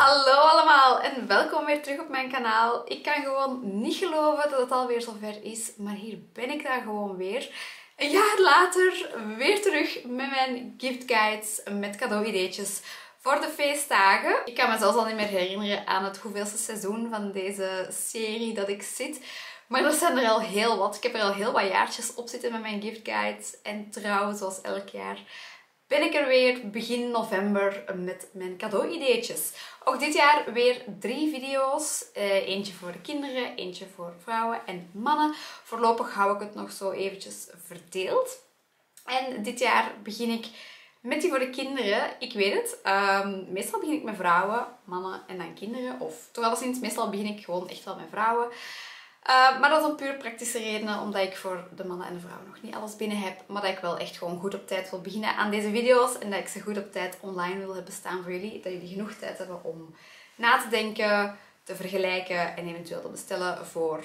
Hallo allemaal en welkom weer terug op mijn kanaal. Ik kan gewoon niet geloven dat het alweer zover is, maar hier ben ik dan gewoon weer. Een jaar later weer terug met mijn giftguides, met cadeau-ideetjes voor de feestdagen. Ik kan me zelfs al niet meer herinneren aan het hoeveelste seizoen van deze serie dat ik zit. Maar er zijn er al heel wat. Ik heb er al heel wat jaartjes op zitten met mijn giftguides. En trouwens, zoals elk jaar, ben ik er weer begin november met mijn cadeau-ideetjes. Ook dit jaar weer 3 video's. Eentje voor de kinderen, eentje voor vrouwen en mannen. Voorlopig hou ik het nog zo eventjes verdeeld. En dit jaar begin ik met die voor de kinderen. Ik weet het, meestal begin ik met vrouwen, mannen en dan kinderen. Of toch alleszins, meestal begin ik gewoon echt wel met vrouwen. Maar dat is om puur praktische redenen, omdat ik voor de mannen en de vrouwen nog niet alles binnen heb. Maar dat ik wel echt gewoon goed op tijd wil beginnen aan deze video's. En dat ik ze goed op tijd online wil hebben staan voor jullie. Dat jullie genoeg tijd hebben om na te denken, te vergelijken en eventueel te bestellen voor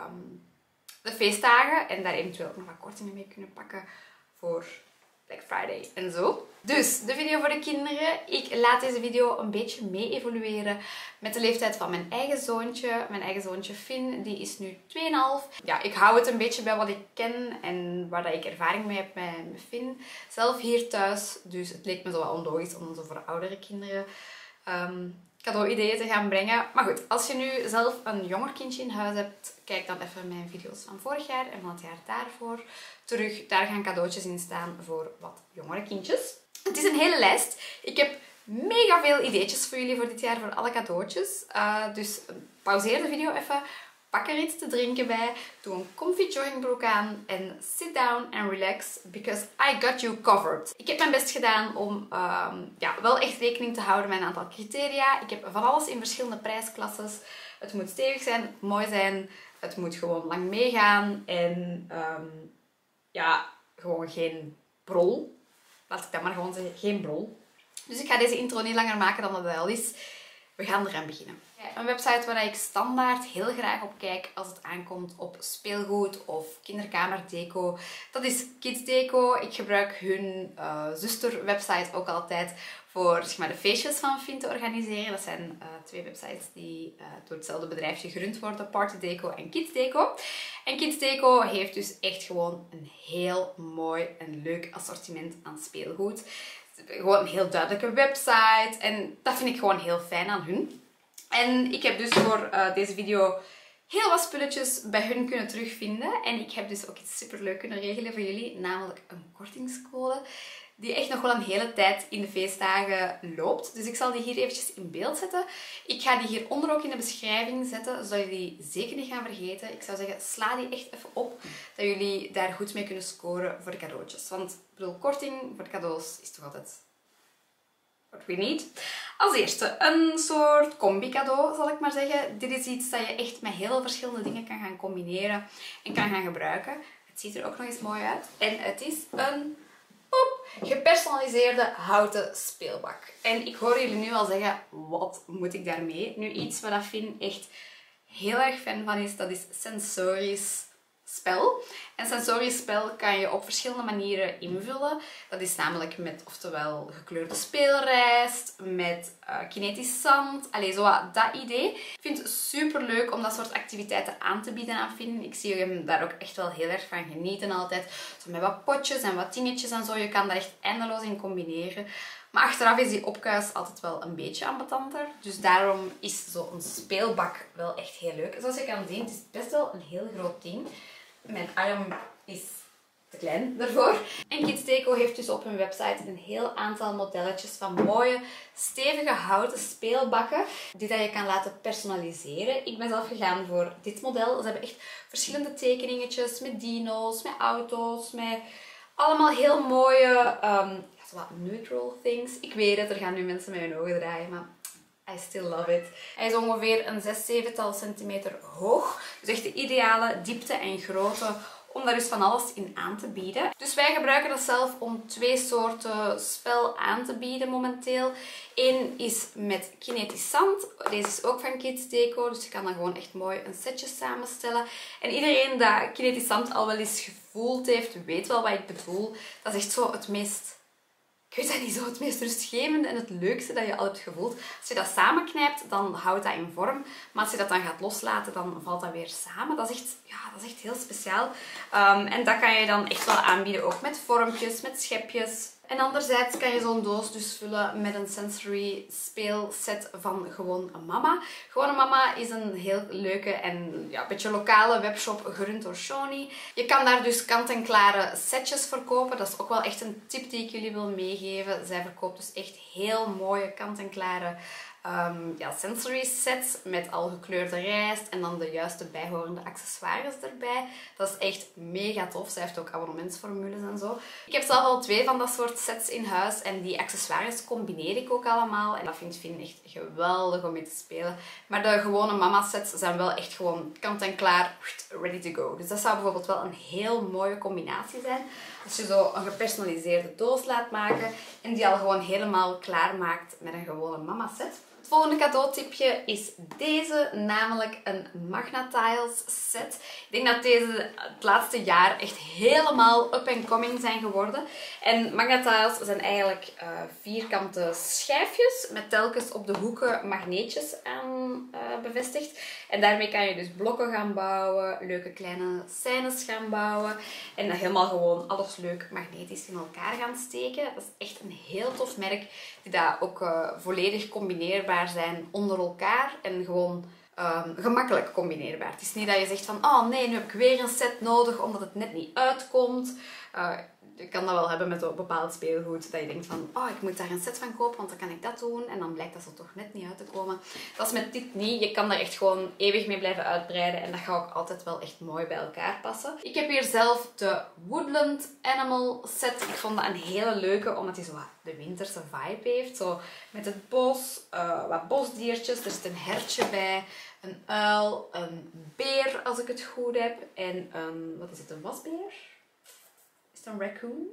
de feestdagen. En daar eventueel ook nog wat kortingen mee kunnen pakken voor Black Friday en zo. Dus de video voor de kinderen. Ik laat deze video een beetje mee evolueren met de leeftijd van mijn eigen zoontje. Mijn eigen zoontje Finn, die is nu 2,5. Ja, ik hou het een beetje bij wat ik ken en waar dat ik ervaring mee heb met Finn. Zelf hier thuis, dus het leek me zo wel onlogisch om zo voor oudere kinderen cadeau-ideeën te gaan brengen. Maar goed, als je nu zelf een jonger kindje in huis hebt, kijk dan even mijn video's van vorig jaar en van het jaar daarvoor terug. Daar gaan cadeautjes in staan voor wat jongere kindjes. Het is een hele lijst. Ik heb mega veel ideetjes voor jullie voor dit jaar, voor alle cadeautjes. Dus pauzeer de video even. Pak er iets te drinken bij. Doe een comfy joggingbroek aan. En sit down and relax. Because I got you covered. Ik heb mijn best gedaan om wel echt rekening te houden met een aantal criteria. Ik heb van alles in verschillende prijsklasses. Het moet stevig zijn, het moet mooi zijn. Het moet gewoon lang meegaan. En gewoon geen brol. Laat ik dat maar gewoon zeggen. Geen brol. Dus ik ga deze intro niet langer maken dan dat het al is. We gaan eraan beginnen. Een website waar ik standaard heel graag op kijk als het aankomt op speelgoed of kinderkamerdeco. Dat is Kidsdeco. Ik gebruik hun zusterwebsite ook altijd voor zeg maar, de feestjes van Finn te organiseren. Dat zijn 2 websites die door hetzelfde bedrijfje gerund worden. Partydeco en Kidsdeco. En Kidsdeco heeft dus echt gewoon een heel mooi en leuk assortiment aan speelgoed. Gewoon een heel duidelijke website. En dat vind ik gewoon heel fijn aan hun. En ik heb dus voor deze video heel wat spulletjes bij hun kunnen terugvinden. En ik heb dus ook iets superleuk kunnen regelen voor jullie. Namelijk een kortingscode. Die echt nog wel een hele tijd in de feestdagen loopt. Dus ik zal die hier eventjes in beeld zetten. Ik ga die hieronder ook in de beschrijving zetten. Zodat jullie die zeker niet gaan vergeten. Ik zou zeggen, sla die echt even op. Dat jullie daar goed mee kunnen scoren voor de cadeautjes. Want ik bedoel, korting voor de cadeaus is toch altijd what we need. Als eerste een soort combi-cadeau, zal ik maar zeggen. Dit is iets dat je echt met heel veel verschillende dingen kan gaan combineren en kan gaan gebruiken. Het ziet er ook nog eens mooi uit. En het is een gepersonaliseerde houten speelbak. En ik hoor jullie nu al zeggen, wat moet ik daarmee? Nu iets waar Finn echt heel erg fan van is, dat is sensorisch spel. En sensorisch spel kan je op verschillende manieren invullen. Dat is namelijk met oftewel gekleurde speelrijst, met kinetisch zand. Allee, zo dat idee. Ik vind het super leuk om dat soort activiteiten aan te bieden aan Finn. Ik zie hem daar ook echt wel heel erg van genieten altijd. Zo met wat potjes en wat dingetjes en zo. Je kan daar echt eindeloos in combineren. Maar achteraf is die opkuis altijd wel een beetje ambetanter. Dus daarom is zo'n speelbak wel echt heel leuk. Zoals je kan zien, het is best wel een heel groot ding. Mijn arm is te klein daarvoor. En Kidsdeco heeft dus op hun website een heel aantal modelletjes van mooie, stevige houten speelbakken die dat je kan laten personaliseren. Ik ben zelf gegaan voor dit model. Ze hebben echt verschillende tekeningetjes met dino's, met auto's, met allemaal heel mooie wat neutral things. Ik weet het, er gaan nu mensen met hun ogen draaien, maar I still love it. Hij is ongeveer een 6-7 centimeter hoog. Dus echt de ideale diepte en grootte om daar dus van alles in aan te bieden. Dus wij gebruiken dat zelf om 2 soorten spel aan te bieden momenteel. Eén is met kinetisch zand. Deze is ook van Kidsdeco, dus je kan dan gewoon echt mooi een setje samenstellen. En iedereen dat kinetisch zand al wel eens gevoeld heeft, weet wel wat ik bedoel. Dat is echt zo het meest Ik weet dat niet zo het meest rustgevende en het leukste dat je al hebt gevoeld. Als je dat samenknijpt, dan houdt dat in vorm. Maar als je dat dan gaat loslaten, dan valt dat weer samen. Dat is echt, ja, dat is echt heel speciaal. En dat kan je dan echt wel aanbieden, ook met vormpjes, met schepjes. En anderzijds kan je zo'n doos dus vullen met een sensory speelset van Gewoon Mama. Gewoon Mama is een heel leuke en ja, een beetje lokale webshop gerund door Shoni. Je kan daar dus kant-en-klare setjes verkopen. Dat is ook wel echt een tip die ik jullie wil meegeven. Zij verkoopt dus echt heel mooie kant-en-klare sensory sets met al gekleurde rijst en dan de juiste bijhorende accessoires erbij. Dat is echt mega tof. Zij heeft ook abonnementsformules en zo. Ik heb zelf al 2 van dat soort sets in huis en die accessoires combineer ik ook allemaal. En dat vind ik echt geweldig om mee te spelen. Maar de gewone mama sets zijn wel echt gewoon kant-en-klaar, ready to go. Dus dat zou bijvoorbeeld wel een heel mooie combinatie zijn. Als je zo een gepersonaliseerde doos laat maken en die al gewoon helemaal klaar maakt met een gewone mama set. Het volgende cadeautipje is deze, namelijk een Magna Tiles set. Ik denk dat deze het laatste jaar echt helemaal up and coming zijn geworden. En Magna Tiles zijn eigenlijk vierkante schijfjes met telkens op de hoeken magneetjes aan bevestigd. En daarmee kan je dus blokken gaan bouwen, leuke kleine scènes gaan bouwen en helemaal gewoon alles leuk magnetisch in elkaar gaan steken. Dat is echt een heel tof merk die daar ook volledig combineerbaar zijn onder elkaar en gewoon gemakkelijk combineerbaar. Het is niet dat je zegt van, oh nee, nu heb ik weer een set nodig omdat het net niet uitkomt. Je kan dat wel hebben met een bepaald speelgoed, dat je denkt van, oh, ik moet daar een set van kopen, want dan kan ik dat doen. En dan blijkt dat ze toch net niet uit te komen. Dat is met dit niet. Je kan daar echt gewoon eeuwig mee blijven uitbreiden en dat gaat ook altijd wel echt mooi bij elkaar passen. Ik heb hier zelf de Woodland Animal set. Ik vond dat een hele leuke, omdat hij zo de winterse vibe heeft. Zo met het bos, wat bosdiertjes. Er zit een hertje bij, een uil, een beer als ik het goed heb. En een, wat is het, een wasbeer? Is het een raccoon?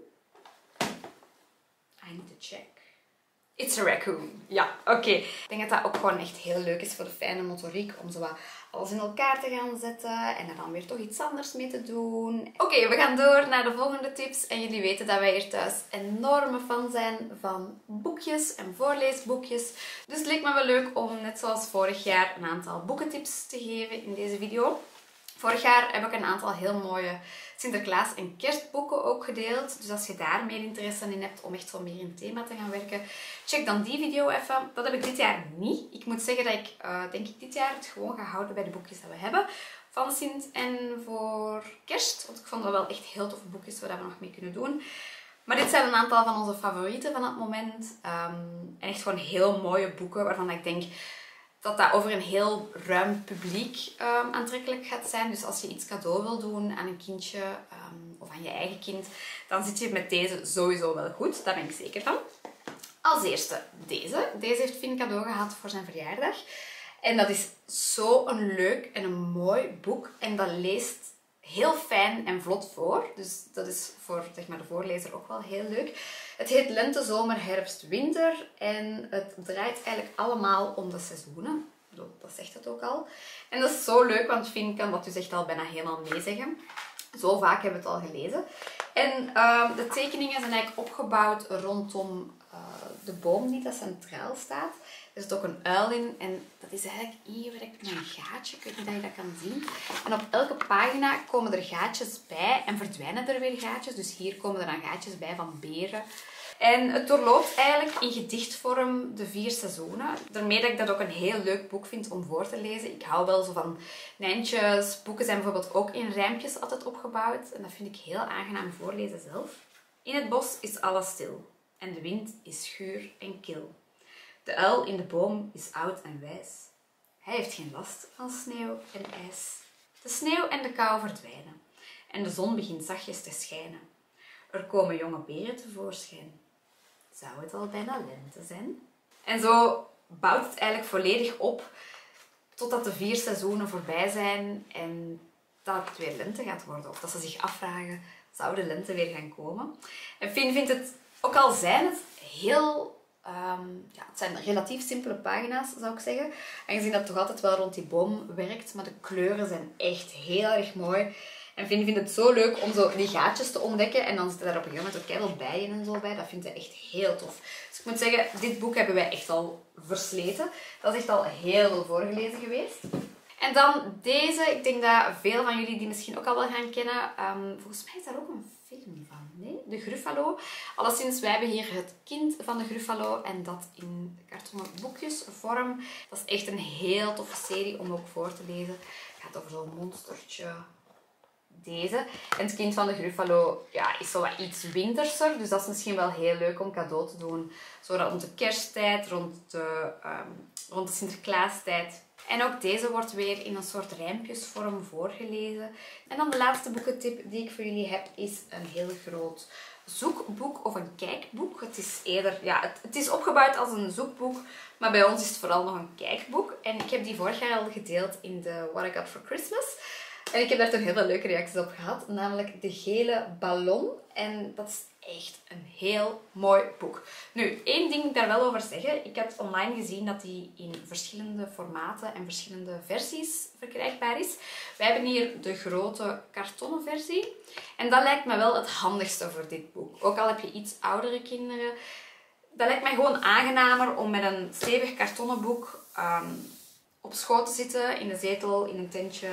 I need to check. It's a raccoon. Ja, oké. Ik denk dat dat ook gewoon echt heel leuk is voor de fijne motoriek. Om zo wat alles in elkaar te gaan zetten. En er dan weer toch iets anders mee te doen. Oké, we gaan door naar de volgende tips. En jullie weten dat wij hier thuis enorme fan zijn van boekjes en voorleesboekjes. Dus het leek me wel leuk om, net zoals vorig jaar, een aantal boekentips te geven in deze video. Vorig jaar heb ik een aantal heel mooie Sinterklaas- en kerstboeken ook gedeeld. Dus als je daar meer interesse in hebt om echt zo meer in het thema te gaan werken, check dan die video even. Dat heb ik dit jaar niet. Ik moet zeggen dat ik denk ik dit jaar het gewoon ga houden bij de boekjes dat we hebben van Sint en voor kerst. Want ik vond dat wel echt heel toffe boekjes waar we nog mee kunnen doen. Maar dit zijn een aantal van onze favorieten van het moment. En echt gewoon heel mooie boeken waarvan ik denk dat dat over een heel ruim publiek aantrekkelijk gaat zijn. Dus als je iets cadeau wil doen aan een kindje of aan je eigen kind, dan zit je met deze sowieso wel goed. Daar ben ik zeker van. Als eerste deze. Deze heeft Finn cadeau gehad voor zijn verjaardag. En dat is zo'n leuk en een mooi boek. En dat leest heel fijn en vlot voor. Dus dat is voor zeg maar, de voorlezer ook wel heel leuk. Het heet Lente, Zomer, Herfst, Winter. En het draait eigenlijk allemaal om de seizoenen. Dat zegt het ook al. En dat is zo leuk, want Finn kan dat dus echt al bijna helemaal meezeggen. Zo vaak hebben we het al gelezen. En de tekeningen zijn eigenlijk opgebouwd rondom de boom die dat centraal staat. Er zit ook een uil in en dat is eigenlijk ingewerkt met een gaatje. Ik weet niet of je dat kan zien. En op elke pagina komen er gaatjes bij en verdwijnen er weer gaatjes. Dus hier komen er dan gaatjes bij van beren. En het doorloopt eigenlijk in gedichtvorm de 4 seizoenen. Daarmee dat ik dat ook een heel leuk boek vind om voor te lezen. Ik hou wel zo van nijntjes. Boeken zijn bijvoorbeeld ook in rijmpjes altijd opgebouwd. En dat vind ik heel aangenaam voorlezen zelf. In het bos is alles stil. En de wind is guur en kil. De uil in de boom is oud en wijs. Hij heeft geen last van sneeuw en ijs. De sneeuw en de kou verdwijnen. En de zon begint zachtjes te schijnen. Er komen jonge beren tevoorschijn. Zou het al bijna lente zijn? En zo bouwt het eigenlijk volledig op totdat de 4 seizoenen voorbij zijn en dat het weer lente gaat worden. Of dat ze zich afvragen, zou de lente weer gaan komen? En Finn vindt het, ook al zijn het heel... het zijn relatief simpele pagina's, zou ik zeggen. Aangezien dat toch altijd wel rond die boom werkt. Maar de kleuren zijn echt heel erg mooi. En Finn vindt het zo leuk om zo die gaatjes te ontdekken. En dan zitten daar op een gegeven moment ook keiveel bijen en zo bij. Dat vindt hij echt heel tof. Dus ik moet zeggen, dit boek hebben wij echt al versleten. Dat is echt al heel veel voorgelezen geweest. En dan deze. Ik denk dat veel van jullie die misschien ook al wel gaan kennen. Volgens mij is daar ook een film van. Nee? De Gruffalo. Alleszins, wij hebben hier het kind van de Gruffalo. En dat in kartonnen boekjesvorm. Dat is echt een heel toffe serie om ook voor te lezen. Het gaat over zo'n monstertje. Deze. En het kind van de Gruffalo ja, is zo wat iets winterser. Dus dat is misschien wel heel leuk om cadeau te doen. Zo rond de kersttijd, rond de Sinterklaastijd. En ook deze wordt weer in een soort rijmpjesvorm voorgelezen. En dan de laatste boekentip die ik voor jullie heb is een heel groot zoekboek of een kijkboek. Het is eerder, ja, het is opgebouwd als een zoekboek, maar bij ons is het vooral nog een kijkboek. En ik heb die vorig jaar al gedeeld in de What I Got for Christmas. En ik heb daar toen heel veel leuke reacties op gehad, namelijk De Gele Ballon. En dat is echt een heel mooi boek. Nu, één ding ik daar wel over zeggen. Ik heb online gezien dat die in verschillende formaten en verschillende versies verkrijgbaar is. Wij hebben hier de grote kartonnen versie. En dat lijkt me wel het handigste voor dit boek. Ook al heb je iets oudere kinderen. Dat lijkt mij gewoon aangenamer om met een stevig kartonnen boek op schoot te zitten, in de zetel, in een tentje,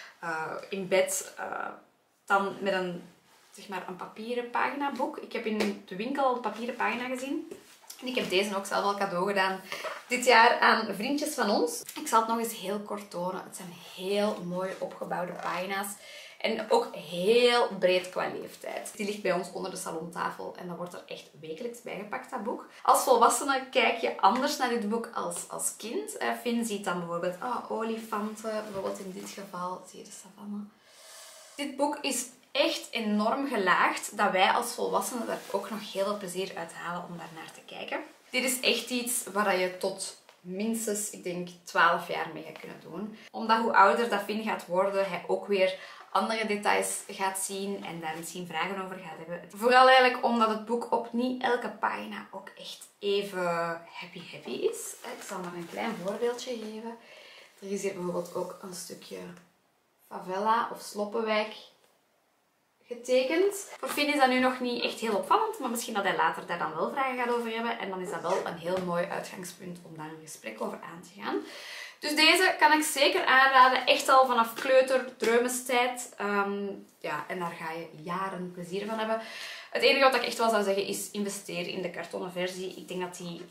in bed, dan met een, zeg maar, een papieren paginaboek. Ik heb in de winkel al de papieren pagina gezien. En ik heb deze ook zelf al cadeau gedaan dit jaar aan vriendjes van ons. Ik zal het nog eens heel kort tonen. Het zijn heel mooi opgebouwde pagina's. En ook heel breed qua leeftijd. Die ligt bij ons onder de salontafel en dat wordt er echt wekelijks bijgepakt, dat boek. Als volwassene kijk je anders naar dit boek als kind. Finn ziet dan bijvoorbeeld olifanten, bijvoorbeeld in dit geval. Zie je de savanne? Dit boek is echt enorm gelaagd, dat wij als volwassenen daar ook nog heel veel plezier uit halen om daar naar te kijken. Dit is echt iets waar je tot minstens, ik denk, 12 jaar mee gaat kunnen doen. Omdat hoe ouder dat Finn gaat worden, hij ook weer andere details gaat zien en daar misschien vragen over gaat hebben. Vooral eigenlijk omdat het boek op niet elke pagina ook echt even happy is. Ik zal maar een klein voorbeeldje geven. Er is hier bijvoorbeeld ook een stukje favela of sloppenwijk getekend. Voor Finn is dat nu nog niet echt heel opvallend, maar misschien dat hij later daar dan wel vragen gaat over hebben. En dan is dat wel een heel mooi uitgangspunt om daar een gesprek over aan te gaan. Dus deze kan ik zeker aanraden. Echt al vanaf kleuter, dreumenstijd. Ja, en daar ga je jaren plezier van hebben. Het enige wat ik echt wel zou zeggen is investeer in de kartonnen versie. Ik denk dat die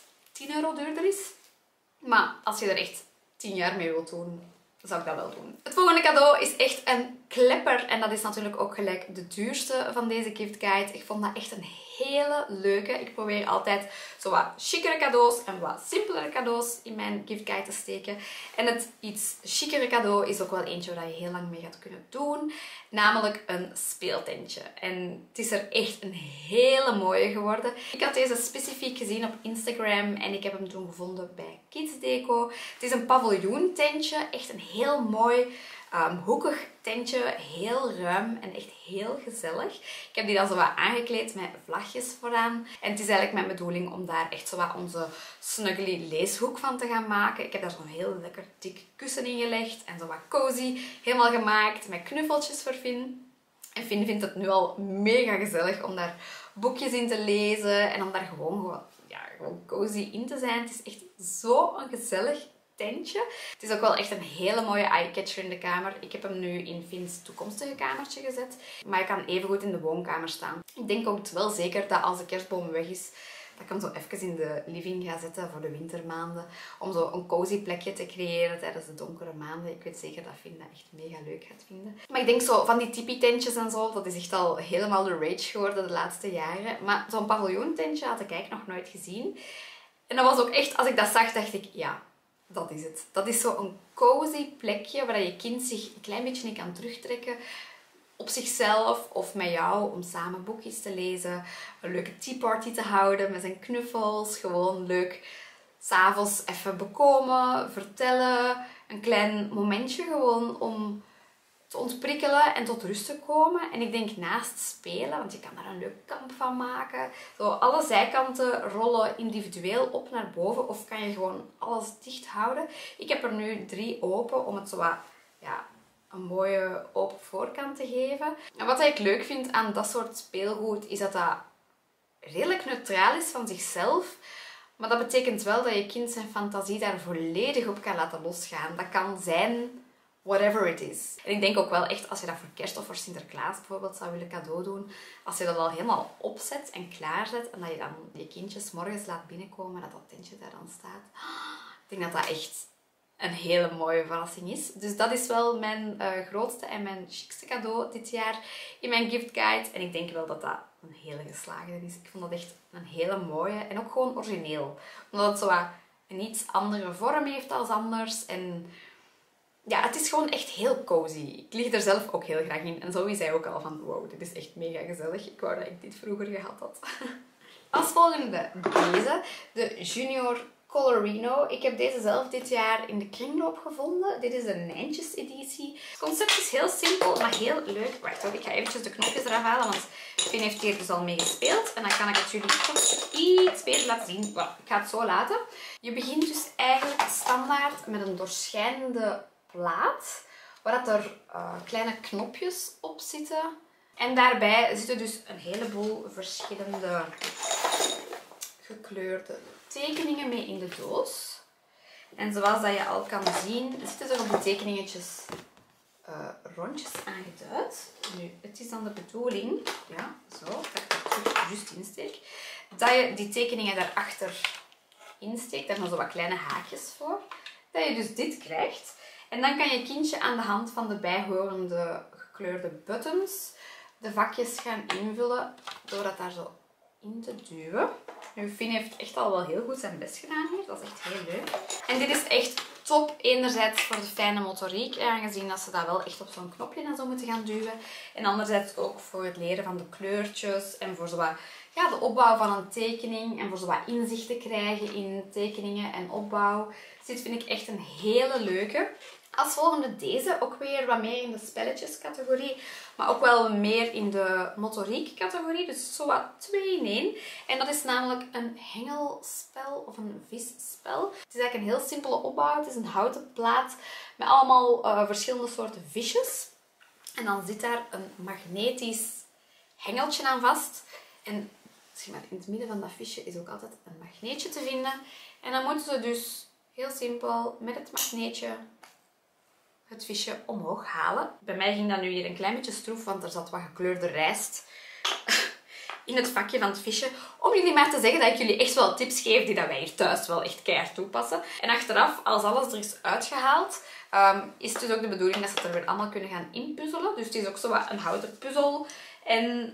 10 euro duurder is. Maar als je er echt 10 jaar mee wilt doen, zou ik dat wel doen. Het volgende cadeau is echt een klepper. En dat is natuurlijk ook gelijk de duurste van deze gift guide. Ik vond dat echt een hele leuke. Ik probeer altijd zo wat chicere cadeaus en wat simpelere cadeaus in mijn gift guide te steken. En het iets chicere cadeau is ook wel eentje waar je heel lang mee gaat kunnen doen. Namelijk een speeltentje. En het is er echt een hele mooie geworden. Ik had deze specifiek gezien op Instagram en ik heb hem toen gevonden bij Kids Deco. Het is een paviljoententje. Echt een heel mooi hoekig tentje, heel ruim en echt heel gezellig. Ik heb die dan zo wat aangekleed met vlagjes vooraan. En het is eigenlijk mijn bedoeling om daar echt zo wat onze snuggly leeshoek van te gaan maken. Ik heb daar zo'n heel lekker dik kussen in gelegd en zo wat cozy helemaal gemaakt met knuffeltjes voor Finn. En Finn vindt het nu al mega gezellig om daar boekjes in te lezen en om daar gewoon cozy in te zijn. Het is echt zo'n gezellig tentje. Het is ook wel echt een hele mooie eyecatcher in de kamer. Ik heb hem nu in Finn's toekomstige kamertje gezet. Maar hij kan evengoed in de woonkamer staan. Ik denk ook wel zeker dat als de kerstboom weg is, dat ik hem zo even in de living ga zetten voor de wintermaanden. Om zo een cozy plekje te creëren tijdens de donkere maanden. Ik weet zeker dat Finn dat echt mega leuk gaat vinden. Maar ik denk zo van die tipi-tentjes en zo, dat is echt al helemaal de rage geworden de laatste jaren. Maar zo'n paviljoententje had ik eigenlijk nog nooit gezien. En dat was ook echt, als ik dat zag, dacht ik, ja, dat is het. Dat is zo'n cozy plekje waar je kind zich een klein beetje in kan terugtrekken. Op zichzelf of met jou om samen boekjes te lezen. Een leuke tea party te houden met zijn knuffels. Gewoon leuk 's avonds even bekomen, vertellen. Een klein momentje gewoon om te ontprikkelen en tot rust te komen. En ik denk naast spelen, want je kan daar een leuk kamp van maken. Zo alle zijkanten rollen individueel op naar boven of kan je gewoon alles dicht houden. Ik heb er nu 3 open om het zo wat, ja, een mooie open voorkant te geven. En wat ik leuk vind aan dat soort speelgoed is dat dat redelijk neutraal is van zichzelf. Maar dat betekent wel dat je kind zijn fantasie daar volledig op kan laten losgaan. Dat kan zijn whatever it is. En ik denk ook wel echt, als je dat voor kerst of voor Sinterklaas bijvoorbeeld zou willen cadeau doen, als je dat al helemaal opzet en klaarzet en dat je dan je kindjes morgens laat binnenkomen, dat tentje daar dan staat. Ik denk dat dat echt een hele mooie verrassing is. Dus dat is wel mijn grootste en mijn chicste cadeau dit jaar in mijn gift guide. En ik denk wel dat dat een hele geslaagde is. Ik vond dat echt een hele mooie en ook gewoon origineel. Omdat het zo wat een iets andere vorm heeft als anders. En ja, het is gewoon echt heel cozy. Ik lig er zelf ook heel graag in. En Zoe zei ook al van, wow, dit is echt mega gezellig. Ik wou dat ik dit vroeger gehad had. Als volgende deze, de Junior Colorino. Ik heb deze zelf dit jaar in de kringloop gevonden. Dit is de Nijntjes-editie. Het concept is heel simpel, maar heel leuk. Wacht hoor, ik ga eventjes de knopjes eraf halen, want Finn heeft hier dus al mee gespeeld. En dan kan ik het jullie toch iets beter laten zien. Voilà, ik ga het zo laten. Je begint dus eigenlijk standaard met een doorschijnende plaat, waar er kleine knopjes op zitten. En daarbij zitten dus een heleboel verschillende gekleurde tekeningen mee in de doos. En zoals dat je al kan zien, zitten er op de tekeningetjes rondjes aangeduid. Nu, het is dan de bedoeling, ja, zo, dat ik het juist insteek, dat je die tekeningen daarachter insteekt. Daar zijn zo wat kleine haakjes voor. Dat je dus dit krijgt. En dan kan je kindje aan de hand van de bijhorende gekleurde buttons de vakjes gaan invullen door dat daar zo in te duwen. Nu, Finn heeft echt al wel heel goed zijn best gedaan hier. Dat is echt heel leuk. En dit is echt top. Enerzijds voor de fijne motoriek, aangezien dat ze dat wel echt op zo'n knopje en zo moeten gaan duwen. En anderzijds ook voor het leren van de kleurtjes en voor zo wat, ja, de opbouw van een tekening. En voor zo wat inzicht te krijgen in tekeningen en opbouw. Dus dit vind ik echt een hele leuke. Als volgende deze, ook weer wat meer in de spelletjescategorie, maar ook wel meer in de motoriek categorie. Dus zo wat 2 in 1. En dat is namelijk een hengelspel of een visspel. Het is eigenlijk een heel simpele opbouw. Het is een houten plaat met allemaal verschillende soorten visjes. En dan zit daar een magnetisch hengeltje aan vast. En zeg maar, in het midden van dat visje is ook altijd een magneetje te vinden. En dan moeten ze dus heel simpel met het magneetje het visje omhoog halen. Bij mij ging dat nu hier een klein beetje stroef, want er zat wat gekleurde rijst in het vakje van het visje. Om jullie maar te zeggen dat ik jullie echt wel tips geef die dat wij hier thuis wel echt keihard toepassen. En achteraf, als alles er is uitgehaald, is het dus ook de bedoeling dat ze het er weer allemaal kunnen gaan inpuzzelen. Dus het is ook zo wat een houten puzzel en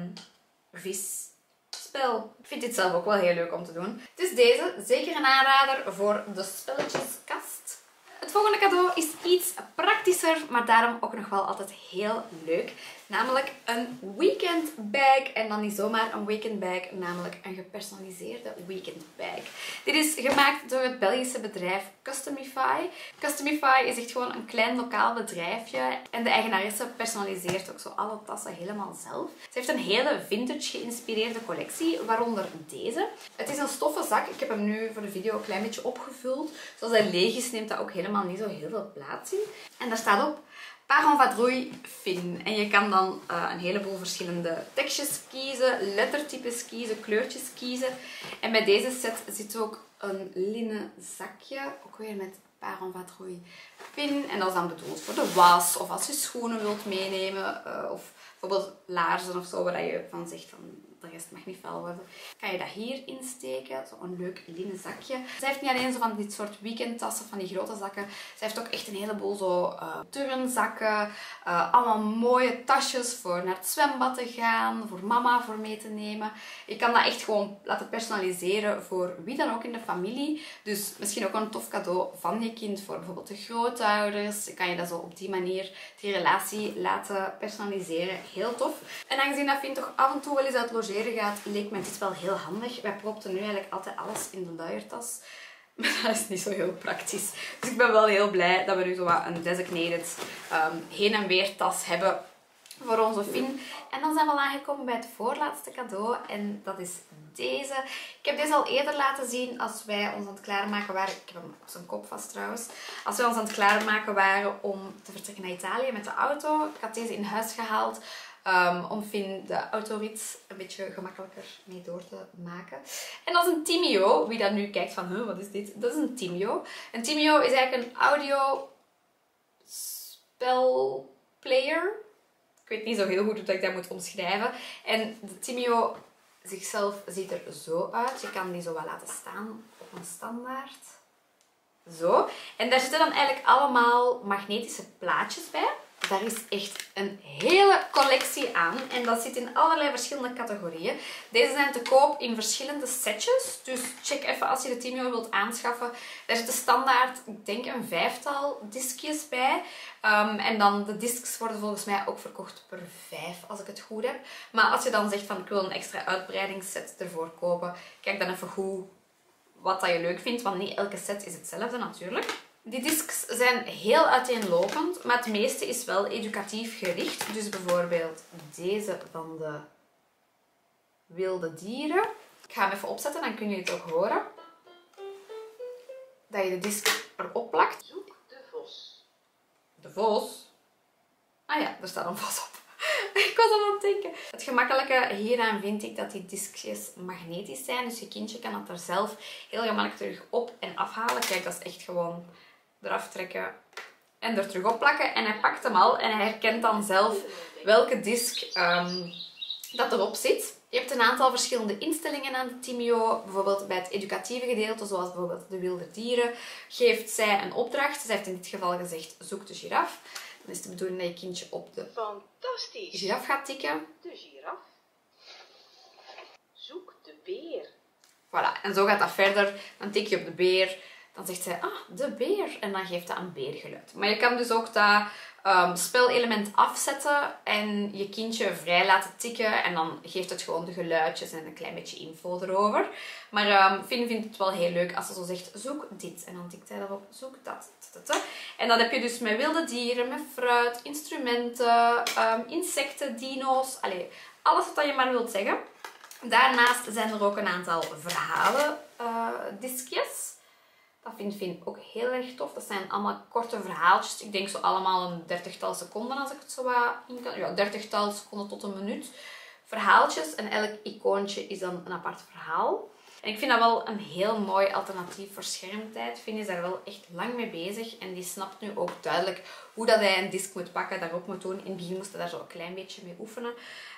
visspel. Ik vind dit zelf ook wel heel leuk om te doen. Dus deze, zeker een aanrader voor de spelletjeskast. Het volgende cadeau is iets praktischer, maar daarom ook nog wel altijd heel leuk. Namelijk een weekend bag. En dan niet zomaar een weekend bag, namelijk een gepersonaliseerde weekend bag. Dit is gemaakt door het Belgische bedrijf Customify. Customify is echt gewoon een klein lokaal bedrijfje. En de eigenaresse personaliseert ook zo alle tassen helemaal zelf. Ze heeft een hele vintage geïnspireerde collectie, waaronder deze. Het is een stoffen zak. Ik heb hem nu voor de video een klein beetje opgevuld. Zoals hij leeg is, neemt dat ook helemaal niet zo heel veel plaats in. En daar staat op Parents Vadrouille Finn. En je kan dan een heleboel verschillende tekstjes kiezen, lettertypes kiezen, kleurtjes kiezen. En bij deze set zit ook een linnen zakje, ook weer met Parents Vadrouille Finn. En dat is dan bedoeld voor de was, of als je schoenen wilt meenemen, of bijvoorbeeld laarzen of zo, waar je van zegt van de rest mag niet vuil worden. Kan je dat hier insteken, zo'n leuk linnen zakje. Zij heeft niet alleen zo van dit soort weekendtassen, van die grote zakken. Zij heeft ook echt een heleboel zo turnzakken, allemaal mooie tasjes voor naar het zwembad te gaan, voor mama voor mee te nemen. Je kan dat echt gewoon laten personaliseren voor wie dan ook in de familie. Dus misschien ook een tof cadeau van je kind voor bijvoorbeeld de grootouders. Kan je dat zo op die manier, die relatie laten personaliseren. Heel tof. En aangezien dat Finn toch af en toe wel eens uit logeren gaat, leek me dit wel heel handig. Wij propten nu eigenlijk altijd alles in de luiertas. Maar dat is niet zo heel praktisch. Dus ik ben wel heel blij dat we nu zo wat een designated heen en weer tas hebben voor onze Finn. En dan zijn we al aangekomen bij het voorlaatste cadeau. En dat is deze. Ik heb deze al eerder laten zien als wij ons aan het klaarmaken waren. Ik heb hem op zijn kop vast trouwens. Als wij ons aan het klaarmaken waren om te vertrekken naar Italië met de auto. Ik had deze in huis gehaald. Om Finn de autorit een beetje gemakkelijker mee door te maken. En dat is een Timeo. Wie dat nu kijkt van, huh, wat is dit? Dat is een Timeo. Een Timeo is eigenlijk een audio spelplayer. Ik weet niet zo heel goed hoe ik dat moet omschrijven. En de Timeo zichzelf ziet er zo uit. Je kan die zo wat laten staan op een standaard. Zo. En daar zitten dan eigenlijk allemaal magnetische plaatjes bij. Daar is echt een hele collectie aan. En dat zit in allerlei verschillende categorieën. Deze zijn te koop in verschillende setjes. Dus check even als je de Timeo wilt aanschaffen. Daar zitten standaard, ik denk, een 5-tal diskjes bij. En dan de discs worden volgens mij ook verkocht per 5, als ik het goed heb. Maar als je dan zegt van ik wil een extra uitbreidingsset ervoor kopen, kijk dan even goed wat dat je leuk vindt. Want niet elke set is hetzelfde natuurlijk. Die discs zijn heel uiteenlopend, maar het meeste is wel educatief gericht. Dus bijvoorbeeld deze van de wilde dieren. Ik ga hem even opzetten, dan kun je het ook horen. Dat je de disc erop plakt. Zoek de vos. De vos? Ah ja, er staat een vos op. Ik was al aan het denken. Het gemakkelijke hieraan vind ik dat die discjes magnetisch zijn. Dus je kindje kan het er zelf heel gemakkelijk terug op en afhalen. Kijk, dat is echt gewoon eraf trekken en er terug op plakken. En hij pakt hem al en hij herkent dan zelf welke disc dat erop zit. Je hebt een aantal verschillende instellingen aan de Timeo. Bijvoorbeeld bij het educatieve gedeelte, zoals bijvoorbeeld de wilde dieren, geeft zij een opdracht. Zij heeft in dit geval gezegd, zoek de giraf. Dan is de bedoeling dat je kindje op de giraf gaat tikken. De giraf. Zoek de beer. Voilà, en zo gaat dat verder. Dan tik je op de beer. Dan zegt zij, ah, de beer. En dan geeft dat een beergeluid. Maar je kan dus ook dat spelelement afzetten en je kindje vrij laten tikken. En dan geeft het gewoon de geluidjes en een klein beetje info erover. Maar Finn vindt het wel heel leuk als ze zo zegt, zoek dit. En dan tikt hij daarop, zoek dat. En dat heb je dus met wilde dieren, met fruit, instrumenten, insecten, dino's. Allee, alles wat je maar wilt zeggen. Daarnaast zijn er ook een aantal verhalen diskjes. Dat vindt Finn ook heel erg tof. Dat zijn allemaal korte verhaaltjes. Ik denk zo allemaal een 30-tal seconden als ik het zo wat in kan. Ja, 30-tal seconden tot een minuut. Verhaaltjes. En elk icoontje is dan een apart verhaal. En ik vind dat wel een heel mooi alternatief voor schermtijd. Finn is daar wel echt lang mee bezig. En die snapt nu ook duidelijk hoe dat hij een disc moet pakken, daarop moet doen. In het begin moest hij daar zo een klein beetje mee oefenen.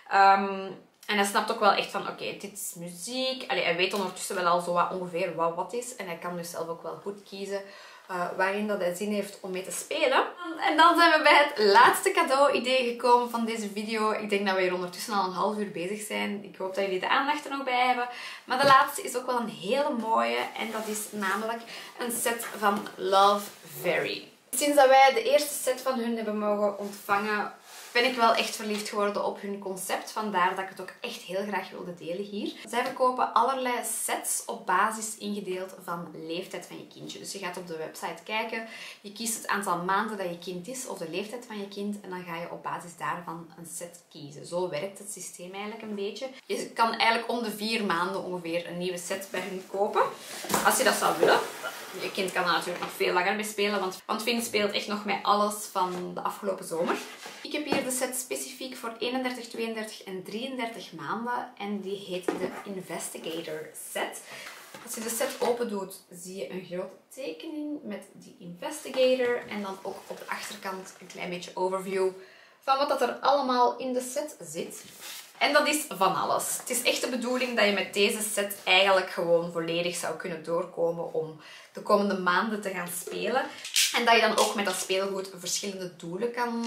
En hij snapt ook wel echt van, oké, dit is muziek. Allee, hij weet ondertussen wel al zo wat ongeveer wat is. En hij kan dus zelf ook wel goed kiezen waarin dat hij zin heeft om mee te spelen. En dan zijn we bij het laatste cadeau-idee gekomen van deze video. Ik denk dat we hier ondertussen al een half uur bezig zijn. Ik hoop dat jullie de aandacht er nog bij hebben. Maar de laatste is ook wel een hele mooie. En dat is namelijk een set van Love Very. Sinds dat wij de eerste set van hun hebben mogen ontvangen, ben ik wel echt verliefd geworden op hun concept. Vandaar dat ik het ook echt heel graag wilde delen hier. Zij verkopen allerlei sets op basis ingedeeld van leeftijd van je kindje. Dus je gaat op de website kijken. Je kiest het aantal maanden dat je kind is of de leeftijd van je kind. En dan ga je op basis daarvan een set kiezen. Zo werkt het systeem eigenlijk een beetje. Je kan eigenlijk om de 4 maanden ongeveer een nieuwe set bij hun kopen. Als je dat zou willen. Je kind kan er natuurlijk nog veel langer mee spelen, want Finn speelt echt nog met alles van de afgelopen zomer. Ik heb hier de set specifiek voor 31, 32 en 33 maanden en die heet de Investigator set. Als je de set open doet, zie je een grote tekening met die Investigator en dan ook op de achterkant een klein beetje overview van wat er allemaal in de set zit. En dat is van alles. Het is echt de bedoeling dat je met deze set eigenlijk gewoon volledig zou kunnen doorkomen om de komende maanden te gaan spelen. En dat je dan ook met dat speelgoed verschillende doelen kan...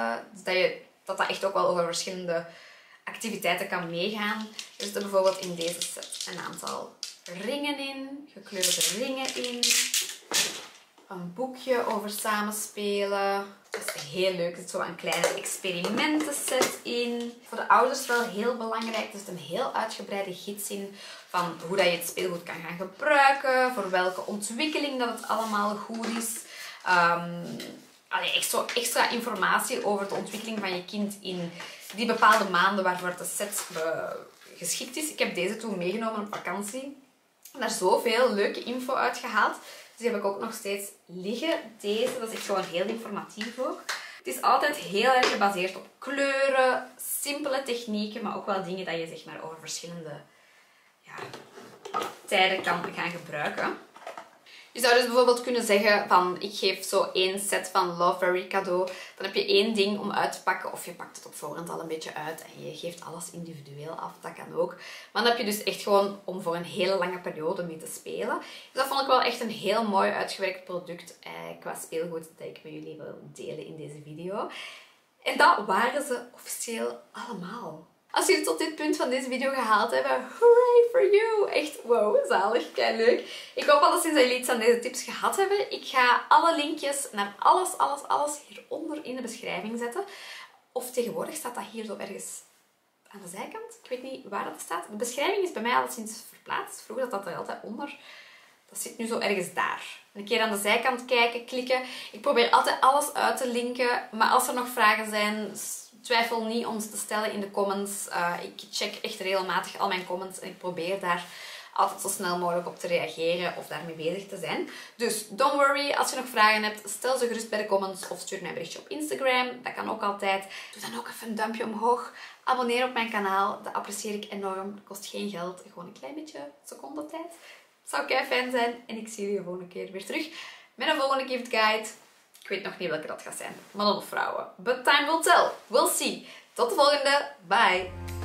dat echt ook wel over verschillende activiteiten kan meegaan. Er zitten bijvoorbeeld in deze set een aantal ringen in, gekleurde ringen in. Een boekje over samenspelen. Dat is heel leuk. Er zit zo een kleine experimentenset in. Voor de ouders wel heel belangrijk. Er zit een heel uitgebreide gids in van hoe dat je het speelgoed kan gaan gebruiken. Voor welke ontwikkeling dat het allemaal goed is. echt zo extra informatie over de ontwikkeling van je kind in die bepaalde maanden waarvoor de set geschikt is. Ik heb deze toen meegenomen op vakantie. Daar zoveel leuke info uit gehaald. Dus die heb ik ook nog steeds liggen. Deze, dat is echt gewoon heel informatief ook. Het is altijd heel erg gebaseerd op kleuren, simpele technieken, maar ook wel dingen dat je zeg maar over verschillende tijden kan gaan gebruiken. Je zou dus bijvoorbeeld kunnen zeggen van ik geef zo 1 set van Love Very cadeau. Dan heb je 1 ding om uit te pakken of je pakt het op voorhand al een beetje uit en je geeft alles individueel af. Dat kan ook. Maar dan heb je dus echt gewoon om voor een hele lange periode mee te spelen. Dus dat vond ik wel echt een heel mooi uitgewerkt product qua speelgoed dat ik met jullie wil delen in deze video. En dat waren ze officieel allemaal. Als jullie tot dit punt van deze video gehaald hebben, hooray for you! Echt wow, zalig, kei leuk. Ik hoop alleszins dat jullie iets aan deze tips gehad hebben. Ik ga alle linkjes naar alles hieronder in de beschrijving zetten. Of tegenwoordig staat dat hier zo ergens aan de zijkant. Ik weet niet waar dat staat. De beschrijving is bij mij alleszins verplaatst. Vroeger zat dat er altijd onder. Dat zit nu zo ergens daar. Een keer aan de zijkant kijken, klikken. Ik probeer altijd alles uit te linken. Maar als er nog vragen zijn, twijfel niet om ze te stellen in de comments. Ik check echt regelmatig al mijn comments en ik probeer daar altijd zo snel mogelijk op te reageren of daarmee bezig te zijn. Dus don't worry, als je nog vragen hebt, stel ze gerust bij de comments of stuur mij een berichtje op Instagram. Dat kan ook altijd. Doe dan ook even een duimpje omhoog. Abonneer op mijn kanaal, dat apprecieer ik enorm. Dat kost geen geld, gewoon een klein beetje secondetijd. Zou kei fijn zijn en ik zie jullie de volgende keer weer terug met een volgende gift guide. Ik weet nog niet welke dat gaat zijn, mannen of vrouwen. But time will tell. We'll see. Tot de volgende. Bye.